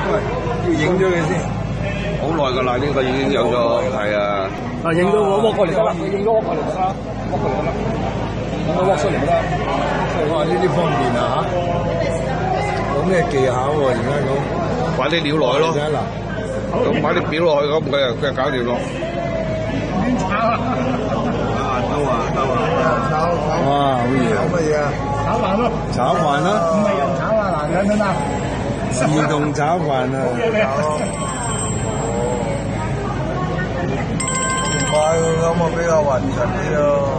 喂，要影咗佢先。好耐㗎啦，呢個已經有咗，係啊。 啊，影到我過嚟得啦，影咗我過嚟得啦，我過嚟得啦，影到我出嚟得啦。 哇！呢啲方便啊嚇，有咩技巧喎？而家咁擺啲料落去咯，咁擺啲表落去，咁佢就搞掂咯。哇！好嘢！炒乜嘢啊？ 炒飯咯。 炒飯啦。 唔係人炒啊，男人啊。 自動炒飯啊！快咁啊，比較穩陣啲咯。